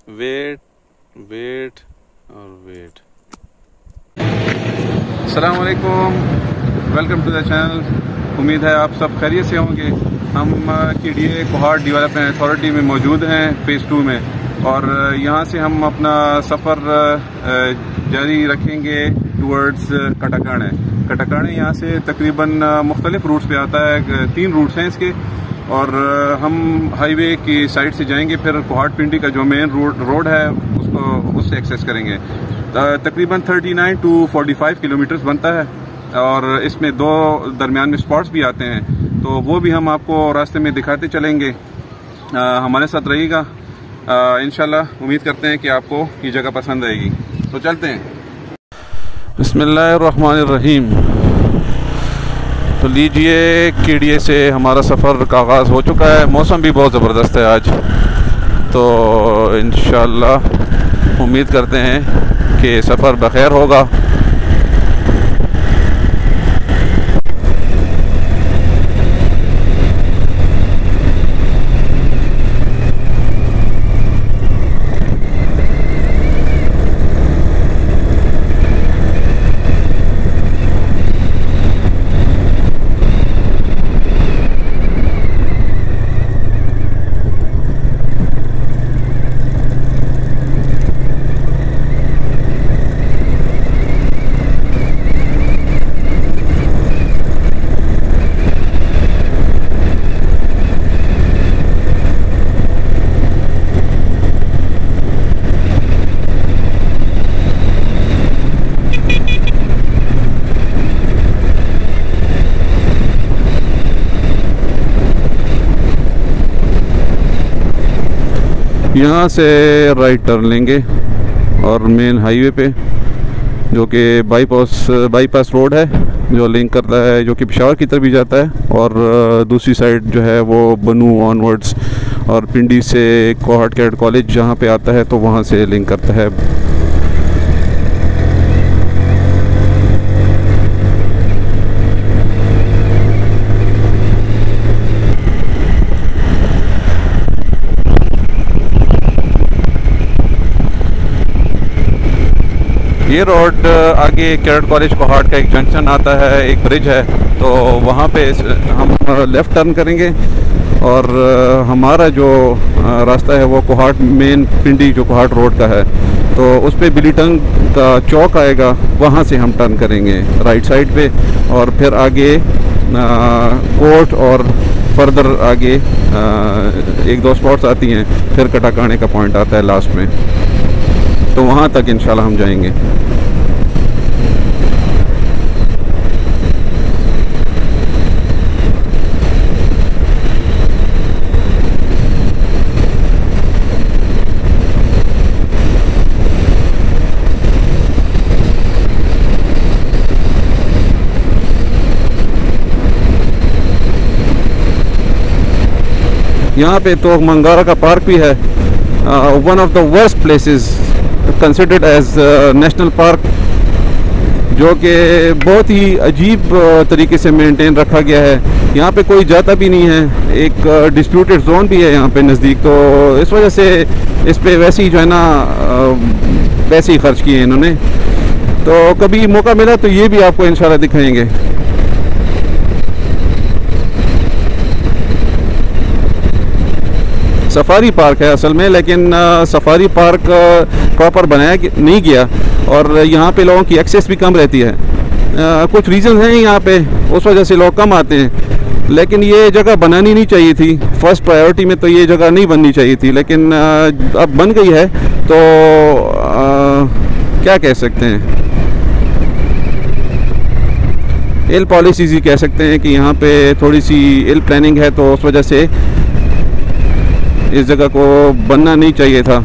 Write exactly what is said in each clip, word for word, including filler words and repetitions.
Wait wait और wait. अस्सलाम वालेकुम, वेलकम टू द चैनल। उम्मीद है आप सब खैरियत से होंगे। हम K D A Kohat development authority में मौजूद हैं फ़ेज़ टू में, और यहाँ से हम अपना सफ़र जारी रखेंगे टूवर्ड्स कटाकाने। कटाकाने यहाँ से तकरीबन मुख्तलिफ रूट्स पे आता है, तीन रूट्स हैं इसके, और हम हाईवे की साइड से जाएंगे, फिर कोहाट पिंडी का जो मेन रोड रोड है उसको उससे एक्सेस करेंगे। तकरीबन उनतालीस टू पैंतालीस किलोमीटर्स बनता है, और इसमें दो दरमियान में स्पॉट्स भी आते हैं, तो वो भी हम आपको रास्ते में दिखाते चलेंगे। आ, हमारे साथ रहिएगा, इंशाल्लाह। उम्मीद करते हैं कि आपको ये जगह पसंद आएगी, तो चलते हैं। बिस्मिल्लाहिर्रहमानिर्रहीम। तो लीजिए, के डी ए से हमारा सफ़र का आगाज़ हो चुका है। मौसम भी बहुत ज़बरदस्त है आज, तो इंशाल्लाह उम्मीद करते हैं कि सफ़र बखैर होगा। यहाँ से राइट टर्न लेंगे और मेन हाईवे पे, जो कि बाईपास बाईपास रोड है, जो लिंक करता है, जो कि पेशावर की तरफ भी जाता है, और दूसरी साइड जो है वो बनू ऑनवर्ड्स, और पिंडी से कोहाट कैडेट कॉलेज जहाँ पे आता है तो वहाँ से लिंक करता है। ये रोड आगे कैडेट कॉलेज कोहाट का एक जंक्शन आता है, एक ब्रिज है, तो वहाँ पे हम लेफ़्ट टर्न करेंगे, और हमारा जो रास्ता है वो कोहाट मेन पिंडी जो कोहाट रोड का है, तो उस पर बिलीटंग का चौक आएगा, वहाँ से हम टर्न करेंगे राइट साइड पे, और फिर आगे कोर्ट और फर्दर आगे आ, एक दो स्पॉट्स आती हैं, फिर कटाकाने का पॉइंट आता है लास्ट में, तो वहाँ तक इंशाल्लाह हम जाएंगे। यहाँ पे तो मंगारा का पार्क भी है, one of the worst places considered as national park, जो कि बहुत ही अजीब तरीके से मेंटेन रखा गया है। यहाँ पे कोई जाता भी नहीं है, एक डिस्प्यूटेड जोन भी है यहाँ पे नज़दीक, तो इस वजह से इस पे वैसे ही जो है ना पैसे ही खर्च किए इन्होंने। तो कभी मौका मिला तो ये भी आपको इंशाल्लाह दिखाएंगे। सफारी पार्क है असल में, लेकिन सफारी पार्क प्रॉपर बनाया नहीं गया, और यहाँ पे लोगों की एक्सेस भी कम रहती है। आ, कुछ रीज़न हैं यहाँ पे, उस वजह से लोग कम आते हैं, लेकिन ये जगह बनानी नहीं चाहिए थी। फर्स्ट प्रायोरिटी में तो ये जगह नहीं बननी चाहिए थी, लेकिन आ, अब बन गई है, तो आ, क्या कह सकते हैं, इल पॉलिसीज़ ही कह सकते हैं कि यहाँ पे थोड़ी सी इल प्लानिंग है, तो उस वजह से इस जगह को बनना नहीं चाहिए था।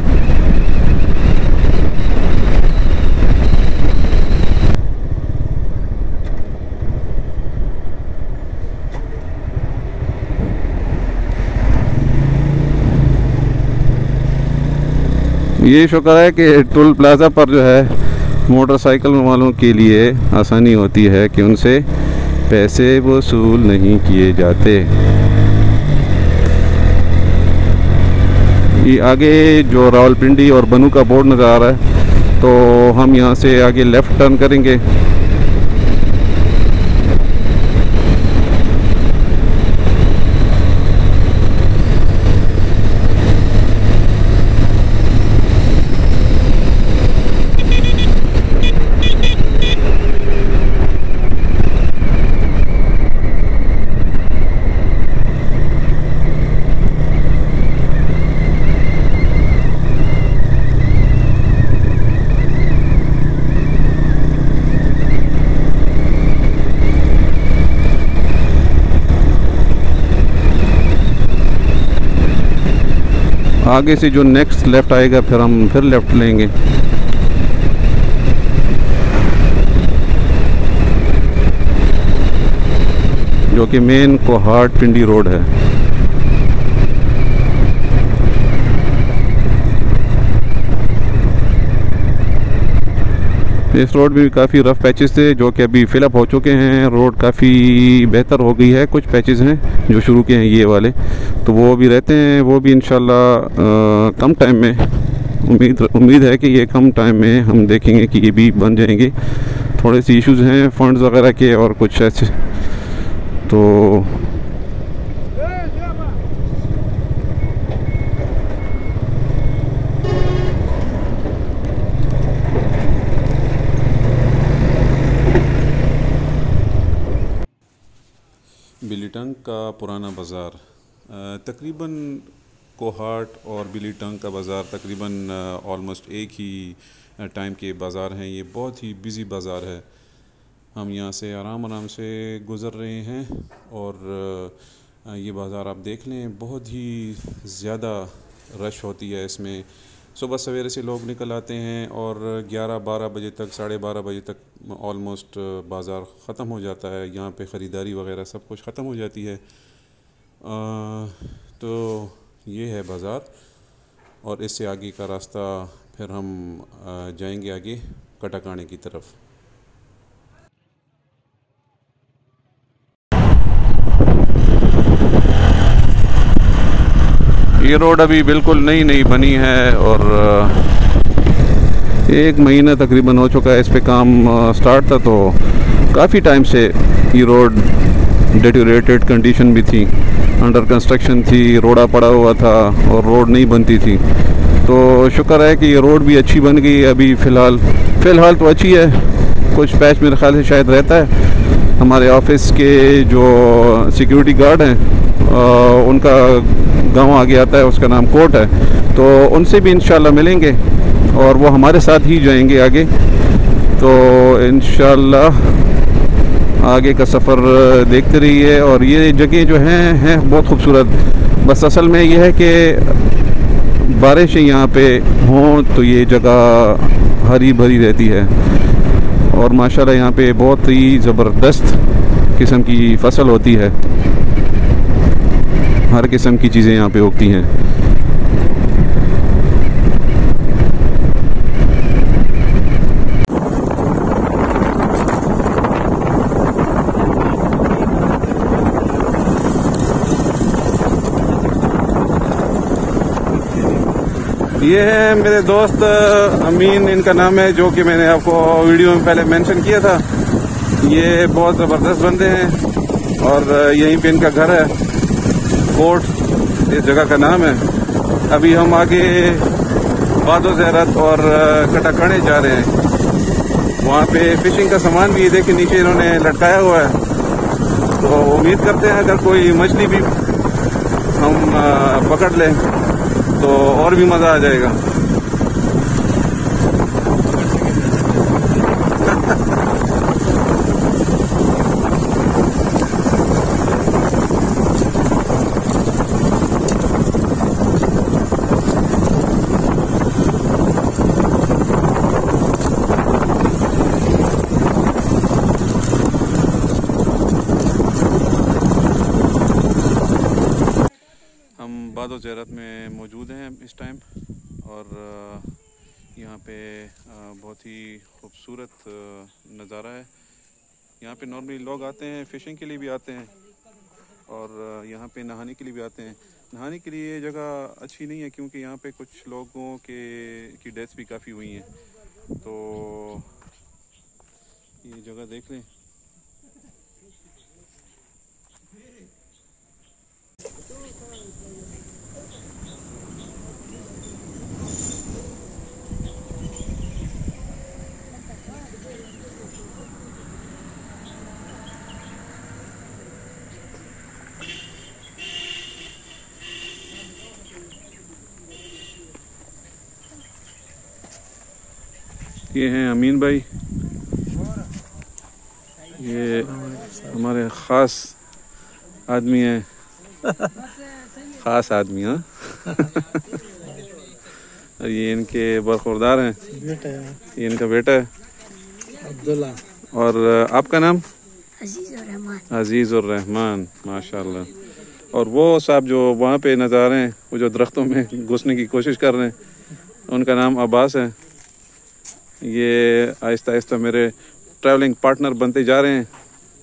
ये शुक्र है कि टोल प्लाज़ा पर जो है मोटरसाइकिल वालों के लिए आसानी होती है कि उनसे पैसे वसूल नहीं किए जाते। ये आगे जो रावलपिंडी और बनू का बोर्ड नज़र आ रहा है, तो हम यहाँ से आगे लेफ़्ट टर्न करेंगे। आगे से जो नेक्स्ट लेफ़्ट आएगा फिर हम फिर लेफ़्ट लेंगे। जो कि मेन कोहाट पिंडी रोड है। इस रोड में भी काफ़ी रफ़ पैचेस थे जो कि अभी फिलअप हो चुके हैं। रोड काफ़ी बेहतर हो गई है। कुछ पैचेस हैं जो शुरू के हैं ये वाले, तो वो भी रहते हैं। वो भी इंशाल्लाह कम टाइम में, उम्मीद उम्मीद है कि ये कम टाइम में हम देखेंगे कि ये भी बन जाएंगे। थोड़े से इश्यूज़ हैं फंड्स वगैरह के और कुछ ऐसे, तो बिलीटंग का पुराना बाज़ार तकरीबन कोहाट और बिलीटंग का बाज़ार तकरीबन ऑलमोस्ट एक ही टाइम के बाज़ार हैं। ये बहुत ही बिज़ी बाज़ार है। हम यहाँ से आराम आराम से गुज़र रहे हैं और ये बाज़ार आप देख लें, बहुत ही ज़्यादा रश होती है इसमें। सुबह सवेरे से लोग निकल आते हैं और ग्यारह बारह बजे तक, साढ़े बारह बजे तक ऑलमोस्ट बाज़ार ख़त्म हो जाता है। यहाँ पे ख़रीदारी वगैरह सब कुछ ख़त्म हो जाती है। आ, तो ये है बाज़ार और इससे आगे का रास्ता फिर हम जाएंगे आगे कटाकाने की तरफ। ये रोड अभी बिल्कुल नई नई बनी है और एक महीना तकरीबन हो चुका है इस पे काम स्टार्ट था, तो काफ़ी टाइम से ये रोड डिटेरियोरेटेड कंडीशन में थी, अंडर कंस्ट्रक्शन थी, रोड़ा पड़ा हुआ था और रोड नहीं बनती थी। तो शुक्र है कि ये रोड भी अच्छी बन गई है। अभी फ़िलहाल फ़िलहाल तो अच्छी है। कुछ पैच मेरे ख्याल से शायद रहता है। हमारे ऑफिस के जो सिक्योरिटी गार्ड हैं उनका गांव आगे आता है, उसका नाम कोट है, तो उनसे भी इंशाल्लाह मिलेंगे और वो हमारे साथ ही जाएंगे आगे। तो इंशाल्लाह आगे का सफ़र देखते रहिए। और ये जगह जो हैं हैं बहुत खूबसूरत। बस असल में ये है कि बारिशें यहाँ पे हों तो ये जगह हरी भरी रहती है और माशाल्लाह यहाँ पे बहुत ही ज़बरदस्त किस्म की फसल होती है। हर किस्म की चीज़ें यहाँ पे उगती हैं। ये है मेरे दोस्त अमीन, इनका नाम है, जो कि मैंने आपको वीडियो में पहले मेंशन किया था। ये बहुत ज़बरदस्त बंदे हैं और यहीं पे इनका घर है, कोट इस जगह का नाम है। अभी हम आगे बादो ज़ैरत और कटाकाने जा रहे हैं। वहाँ पे फिशिंग का सामान भी देखिए नीचे इन्होंने लटकाया हुआ है। तो उम्मीद करते हैं अगर कोई मछली भी हम पकड़ लें तो और भी मज़ा आ जाएगा। बादो ज़ैरत में मौजूद हैं इस टाइम और यहाँ पे बहुत ही खूबसूरत नज़ारा है। यहाँ पे नॉर्मली लोग आते हैं, फ़िशिंग के लिए भी आते हैं और यहाँ पे नहाने के लिए भी आते हैं। नहाने के लिए जगह अच्छी नहीं है क्योंकि यहाँ पे कुछ लोगों के की डेथ्स भी काफ़ी हुई हैं, तो ये जगह देख लें। ये हैं अमीन भाई, ये हमारे ख़ास आदमी हैं, ख़ास आदमी। हाँ और ये इनके बरखुरदार हैं, ये इनका बेटा है अब्दुल्ला। और आपका नाम? अजीज़ उर रहमान, माशाल्लाह। और वो साहब जो वहाँ पे नज़र आ रहे हैं, वो जो दरख्तों में घुसने की कोशिश कर रहे हैं, उनका नाम अब्बास है। ये आहिस्ता आहिस्ता मेरे ट्रैवलिंग पार्टनर बनते जा रहे हैं।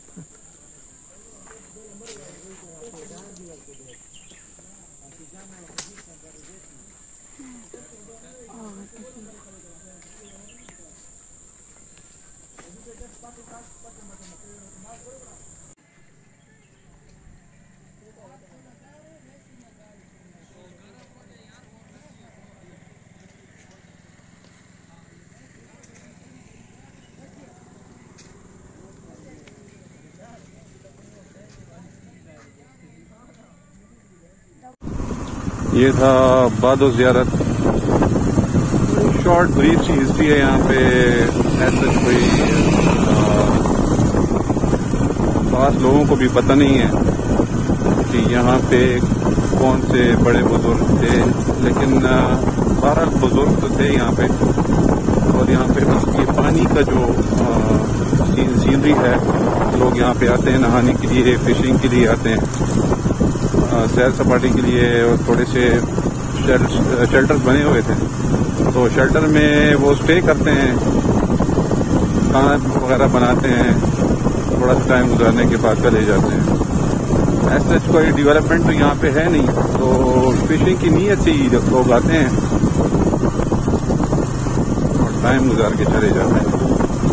ये था बादो ज़ियारत। शॉर्ट ब्रीफ सी हिस्ट्री है यहाँ पे। ऐसे कोई खास लोगों को भी पता नहीं है कि यहाँ पे कौन से बड़े बुजुर्ग थे, लेकिन बहरहाल बुजुर्ग तो थे यहाँ पे। और यहाँ पे बस ये पानी का जो सीन, सीनरी है, लोग यहाँ पे आते हैं नहाने के लिए, फिशिंग के लिए आते हैं, सैर सपाटे के लिए। और थोड़े से शेल्टर्स बने हुए थे, तो शेल्टर में वो स्टे करते हैं, खाना वगैरह बनाते हैं, थोड़ा सा टाइम गुजारने के बाद चले जाते हैं। ऐसा कोई डेवलपमेंट तो यहाँ पे है नहीं, तो फिशिंग की नीयत से ही लोग आते हैं और टाइम गुजार के चले जाते हैं।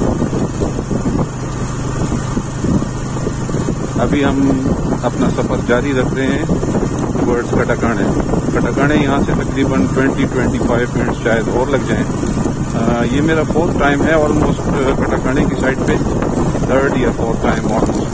अभी हम अपना सफ़र जारी रख रहे हैं टुवर्ड्स कटाकाने। कटाकाने यहाँ से तकरीबन बीस पच्चीस मिनट शायद और लग जाएं। आ, ये मेरा फोर्थ टाइम है ऑलमोस्ट कटाकाने की साइड पे, थर्ड या fourth time almost.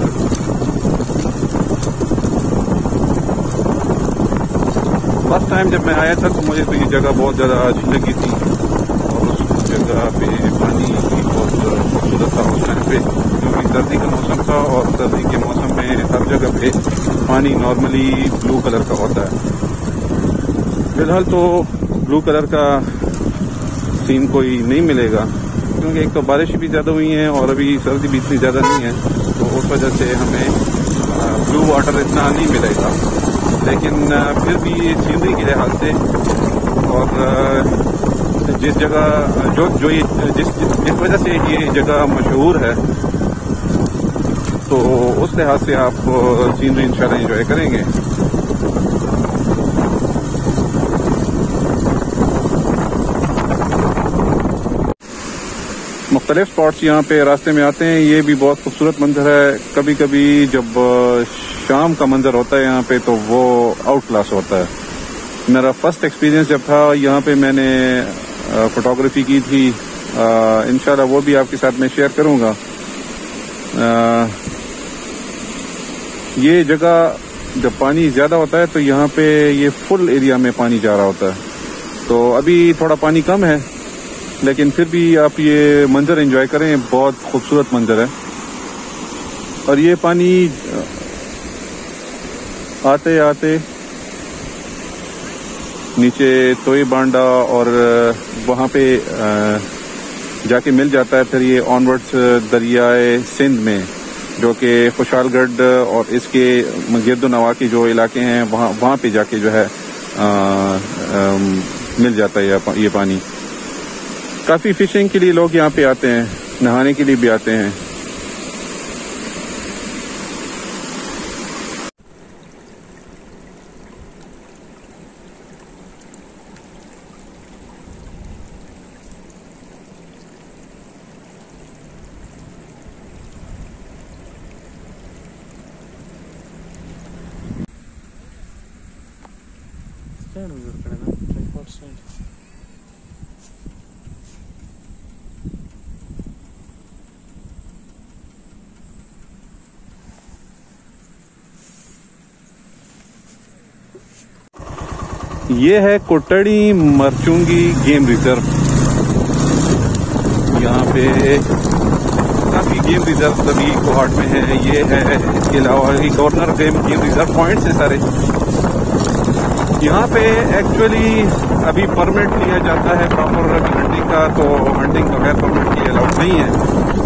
First time जब मैं आया था तो मुझे तो ये जगह बहुत ज़्यादा अच्छी लगी थी, और उस जगह पे पानी बहुत खूबसूरत था उस टाइम पे, क्योंकि सर्दी का मौसम था और सर्दी के मौसम में हर जगह पे पानी नॉर्मली ब्लू कलर का होता है। फिलहाल तो ब्लू कलर का सीन कोई नहीं मिलेगा, क्योंकि एक तो बारिश भी ज़्यादा हुई है और अभी सर्दी भी इतनी ज़्यादा नहीं है, तो उस वजह से हमें ब्लू वाटर इतना नहीं मिलेगा। लेकिन फिर भी सीनरी के लिहाज से और जिस जगह जो जो ये जिस जिस वजह से ये जगह मशहूर है, तो उस लिहाज से आप सीनरी इंशाल्लाह एंजॉय करेंगे। मुख्तलिफ स्पॉट्स यहाँ पे रास्ते में आते हैं, ये भी बहुत खूबसूरत मंजर है। कभी कभी जब शाम का मंजर होता है यहाँ पे तो वो आउट क्लास होता है। मेरा फर्स्ट एक्सपीरियंस जब था यहाँ पे, मैंने फोटोग्राफी की थी, इंशाल्लाह वो भी आपके साथ में शेयर करूँगा। ये जगह जब पानी ज़्यादा होता है तो यहाँ पे ये फुल एरिया में पानी जा रहा होता है, तो अभी थोड़ा पानी कम है, लेकिन फिर भी आप ये मंजर एंजॉय करें, बहुत खूबसूरत मंजर है। और ये पानी आते आते नीचे तोई बांडा और वहाँ पे जाके मिल जाता है, फिर ये ऑनवर्ड्स दरियाए सिंध में, जो कि खुशालगढ़ और इसके गिरदो नवा के जो इलाके हैं वहाँ वहाँ पे जाके जो है आ, आ, मिल जाता है ये पानी। काफ़ी फिशिंग के लिए लोग यहाँ पे आते हैं, नहाने के लिए भी आते हैं। स्टैंड हो गया ना, ट्राइपॉड स्टैंड। ये है कोटड़ी मरचुंगी गेम रिजर्व। यहाँ पे काफी गेम रिजर्व सभी कोहाट में है। ये है, इसके अलावा governor game game reserve points है सारे। यहाँ पे एक्चुअली अभी परमिट लिया जाता है प्रॉपर हंटिंग का, तो हंटिंग बगैर परमिट के अलाउड नहीं है।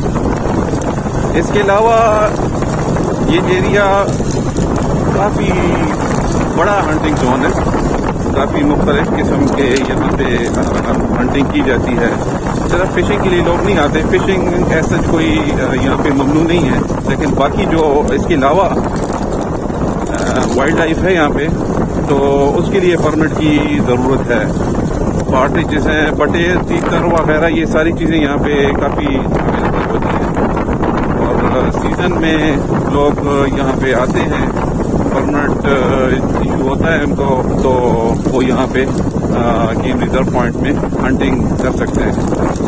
इसके अलावा ये एरिया काफी बड़ा हंटिंग जोन है, काफी मुख्तलिफ किस्म के यहाँ पे हंटिंग की जाती है। सिर्फ फिशिंग के लिए लोग नहीं आते, फिशिंग ऐसा कोई यहाँ पे ममनू नहीं है, लेकिन बाकी जो इसके अलावा वाइल्ड लाइफ है यहाँ पे, तो उसके लिए परमिट की ज़रूरत है। पार्टिजेस हैं, बटेर, तीतर वगैरह, ये सारी चीज़ें यहाँ पे काफ़ी अवेलेबल होती हैं और सीज़न में लोग यहाँ पे आते हैं। परमिट इशू होता है उनको, तो वो यहाँ पे गेम रिजर्व पॉइंट में हंटिंग कर सकते हैं।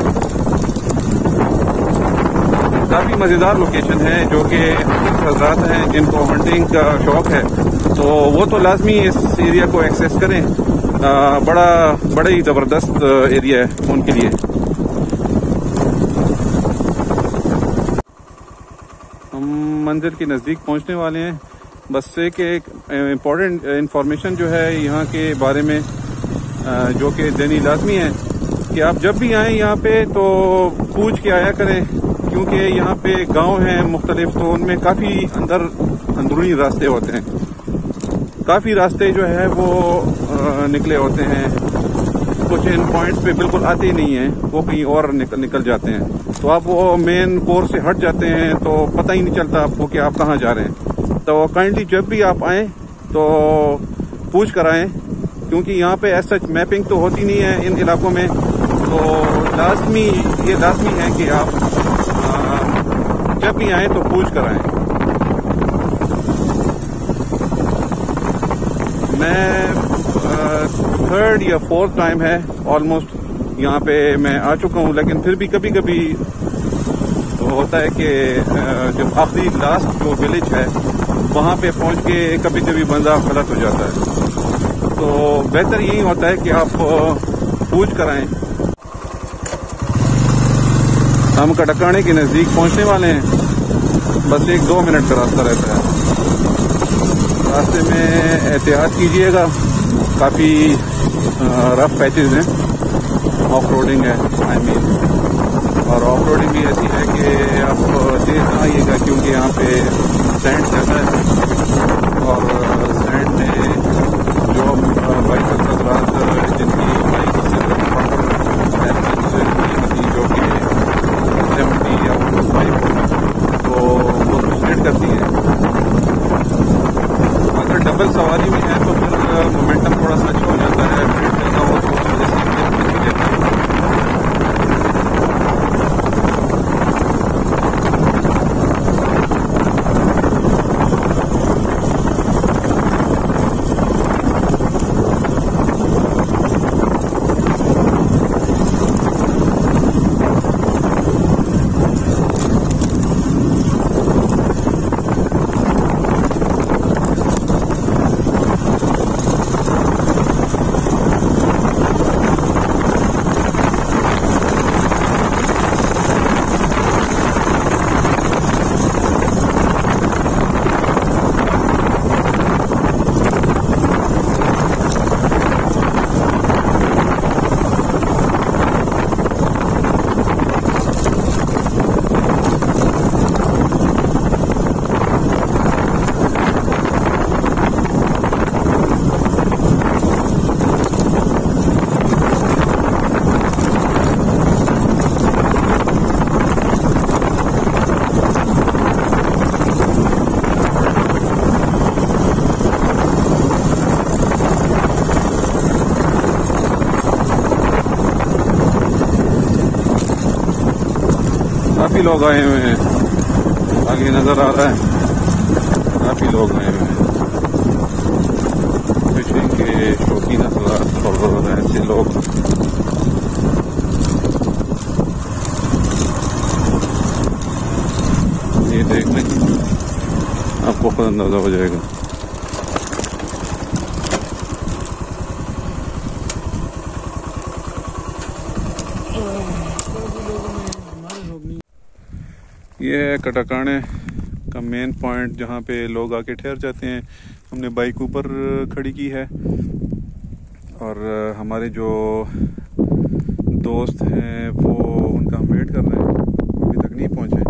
काफ़ी मज़ेदार लोकेशन है, जो कि हज़रात हैं जिनको हंटिंग का शौक है तो वो तो लाजमी इस एरिया को एक्सेस करें। आ, बड़ा बड़ा ही ज़बरदस्त एरिया है उनके लिए। हम मंदिर के नज़दीक पहुंचने वाले हैं। बस एक एक इम्पोर्टेंट इंफॉर्मेशन जो है यहाँ के बारे में, जो कि देनी लाजमी है कि आप जब भी आएँ यहाँ पे तो पूछ के आया करें, क्योंकि यहाँ पे गांव हैं मुख्तलिफ, तो उनमें काफ़ी अंदर अंदरूनी रास्ते होते हैं। काफ़ी रास्ते जो है वो निकले होते हैं, कुछ इन पॉइंट्स पे बिल्कुल आते ही नहीं हैं, वो कहीं और निकल निकल जाते हैं। तो आप वो मेन कोर्स से हट जाते हैं तो पता ही नहीं चलता आपको कि आप कहाँ जा रहे हैं। तो काइंडली जब भी आप आएँ तो पूछ कर आएँ, क्योंकि यहाँ पे ऐसा मैपिंग तो होती नहीं है इन इलाकों में। तो लाजमी ये लाजमी है कि आप आ, जब भी आएँ तो पूछ कर आएँ। मैं थर्ड या फोर्थ टाइम है ऑलमोस्ट यहाँ पे मैं आ चुका हूँ, लेकिन फिर भी कभी कभी तो होता है कि जब आखिरी लास्ट जो विलेज है वहाँ पे पहुँच के कभी कभी बंदा गलत हो जाता है। तो बेहतर यही होता है कि आप पूछ कर आएं। हम कटकाने के नज़दीक पहुँचने वाले हैं, बस एक दो मिनट का रास्ता रहता है। रास्ते में एहतियात कीजिएगा, काफ़ी रफ पैचेस हैं, ऑफ रोडिंग है आई मीन और ऑफ रोडिंग भी ऐसी है कि आप तेज ना आइएगा, क्योंकि यहाँ पे सैंड ज़्यादा है और सैंड में जो बाइक हजरात जिनकी बाइक जो कि सेवेंटी या फाइव तो वो स्प्लिट करती है। अगर डबल सवारी में है तो फिर मोमेंटम थोड़ा सा अच्छा हो जाता है, ब्रेक चलता हो तो उस वजह से काफी लोग आए हुए हैं, आगे नजर आ रहा है काफी लोग आए हुए हैं फिशिंग के शौक। शौकीन हजरात और ऐसे लोग ये देख लें, आपको खुद अंदाजा हो जाएगा। ये है कटाकाने का मेन पॉइंट जहाँ पे लोग आके ठहर जाते हैं। हमने बाइक ऊपर खड़ी की है और हमारे जो दोस्त हैं वो उनका हम वेट कर रहे हैं, अभी तक नहीं पहुँचे।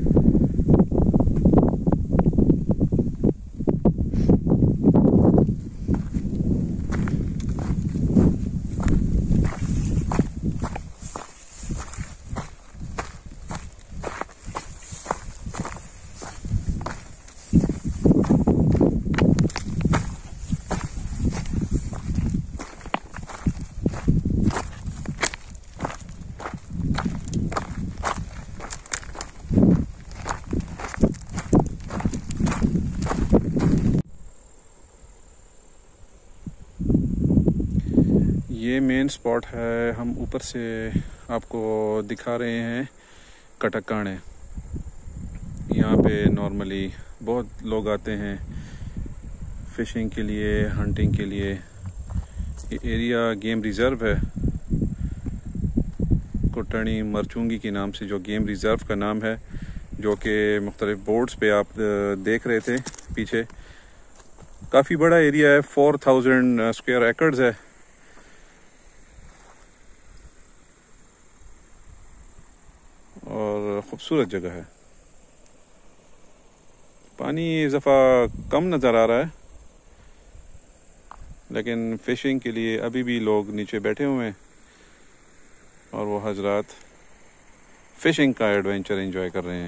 ये मेन स्पॉट है, हम ऊपर से आपको दिखा रहे हैं कटाकाने। यहाँ पे नॉर्मली बहुत लोग आते हैं फिशिंग के लिए, हंटिंग के लिए। ये एरिया गेम रिज़र्व है, कोटनी मरचुंगी के नाम से जो गेम रिज़र्व का नाम है, जो कि मुख्तलिफ बोर्ड्स पे आप देख रहे थे पीछे। काफ़ी बड़ा एरिया है, फोर थाउजेंड स्क्वायर एकड़्स है। और ख़ूबसूरत जगह है। पानी इस दफ़ा कम नज़र आ रहा है, लेकिन फ़िशिंग के लिए अभी भी लोग नीचे बैठे हुए हैं और वो हजरात फ़िशिंग का एडवेंचर एंजॉय कर रहे हैं।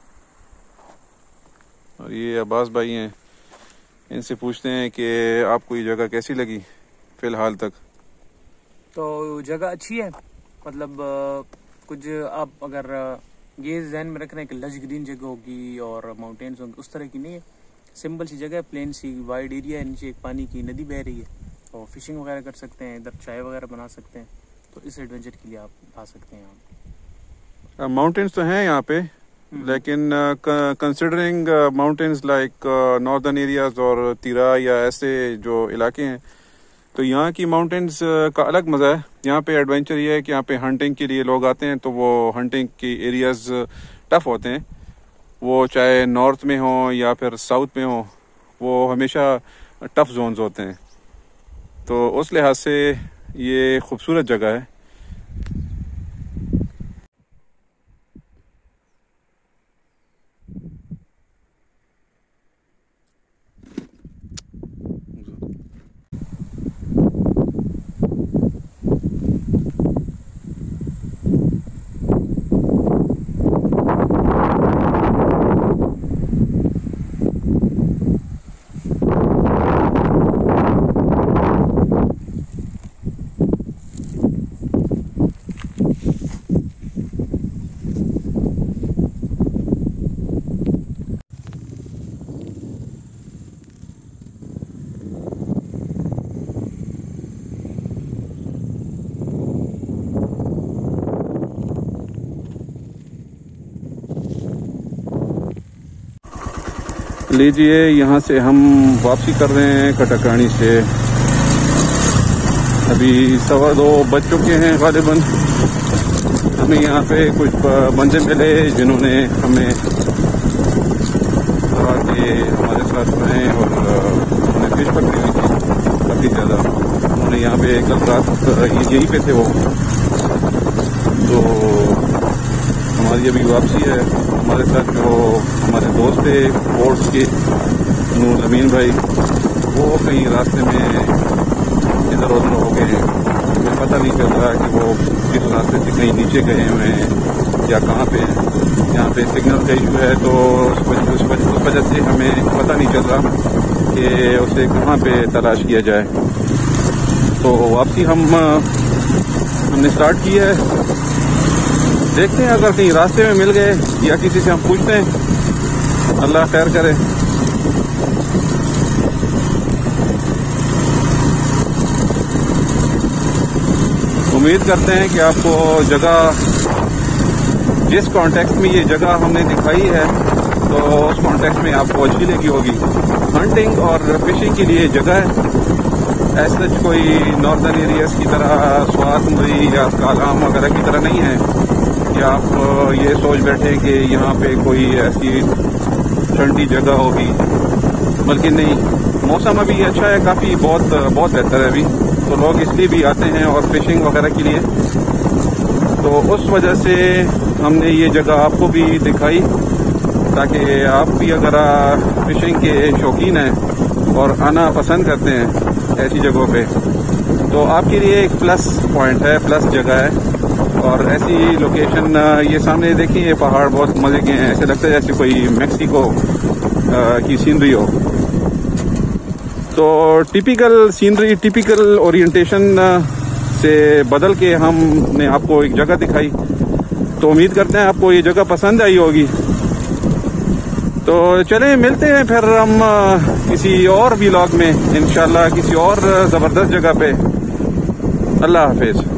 और ये अब्बास भाई हैं, इनसे पूछते हैं कि आपको ये जगह कैसी लगी फ़िलहाल तक। तो जगह अच्छी है, मतलब कुछ आप अगर ये जहन में रख रहे हैं कि लश ग्रीन जगह होगी और माउंटेन्स होंगे, उस तरह की नहीं है। सिंपल सी जगह है, प्लेन सी वाइड एरिया है, नीचे एक पानी की नदी बह रही है और फिशिंग वगैरह कर सकते हैं, इधर चाय वगैरह बना सकते हैं। तो इस एडवेंचर के लिए आप आ सकते हैं यहाँ। माउंटेन्स तो हैं यहाँ पे, लेकिन considering mountains like northern areas और तीरा या ऐसे जो इलाके हैं, तो यहाँ की माउंटेन्स का अलग मज़ा है। यहाँ पे एडवेंचर ये है कि यहाँ पे हंटिंग के लिए लोग आते हैं, तो वो हंटिंग की एरियाज टफ होते हैं, वो चाहे नॉर्थ में हो या फिर साउथ में हो, वो हमेशा टफ जोन्स होते हैं। तो उस लिहाज से ये खूबसूरत जगह है। लीजिए, यहाँ से हम वापसी कर रहे हैं कटाकानी से। अभी सवा दो बज चुके हैं गालिबन। हमें यहाँ पे कुछ बंदे मिले जिन्होंने हमें कहा कि हमारे साथ रहें, और उन्होंने फिश पकड़ी हुई थी काफ़ी ज़्यादा। उन्होंने यहाँ पे कल रात यहीं पे थे वो। तो हमारी अभी वापसी है। हमारे साथ जो हमारे दोस्त थे बोर्ड्स के, नूर अमीन भाई, वो कहीं रास्ते में इधर उधर हो गए हैं। मुझे पता नहीं चल रहा कि वो किस रास्ते से कहीं नीचे गए हुए हैं या कहाँ पे हैं। यहाँ पे सिग्नल का इशू है, तो उस वजह उस वजह उस वजह से हमें पता नहीं चल रहा कि उसे कहाँ पे तलाश किया जाए। तो वापसी हम हमने स्टार्ट की है। देखते हैं, अगर कहीं रास्ते में मिल गए या किसी से हम पूछते हैं, अल्लाह खैर करे। उम्मीद करते हैं कि आपको जगह, जिस कॉन्टेक्स्ट में ये जगह हमने दिखाई है, तो उस कॉन्टेक्स्ट में आपको अच्छी लगी होगी। हंटिंग और फिशिंग के लिए जगह है, ऐसा कोई नॉर्दर्न एरियाज की तरह स्वातमुरी या कालाम वगैरह की तरह नहीं है कि आप ये सोच बैठे कि यहाँ पे कोई ऐसी ठंडी जगह होगी, बल्कि नहीं, मौसम अभी अच्छा है, काफ़ी बहुत बहुत बेहतर है अभी, तो लोग इसलिए भी आते हैं और फिशिंग वगैरह के लिए। तो उस वजह से हमने ये जगह आपको भी दिखाई, ताकि आप भी अगर फिशिंग के शौकीन हैं और आना पसंद करते हैं ऐसी जगहों पे, तो आपके लिए एक प्लस पॉइंट है, प्लस जगह है। और ऐसी लोकेशन, ये सामने देखिए, ये पहाड़ बहुत मजे के हैं, ऐसे लगता है जैसे कोई मैक्सिको की सीनरी हो। तो टिपिकल सीनरी, टिपिकल ओरिएंटेशन से बदल के हमने आपको एक जगह दिखाई, तो उम्मीद करते हैं आपको ये जगह पसंद आई होगी। तो चलें, मिलते हैं फिर हम किसी और व्लॉग में इंशाल्लाह, किसी और ज़बरदस्त जगह पे। अल्लाह हाफिज़।